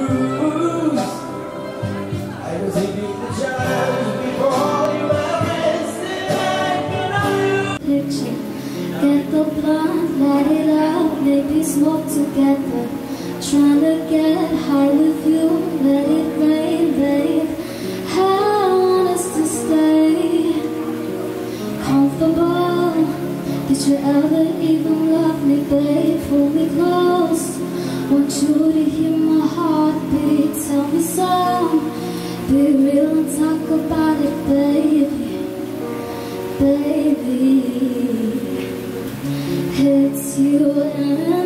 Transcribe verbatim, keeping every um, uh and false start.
bruise. I was eating the child before you arrested I picture, get the blunt, light it up, maybe smoke together. Trying to get high with you, let it rain, babe. I want us to stay comfortable. Did you ever even love me, babe? Pull me close, want you to hear my heartbeat. Tell me so, be real and talk about it, baby. Baby, it's you and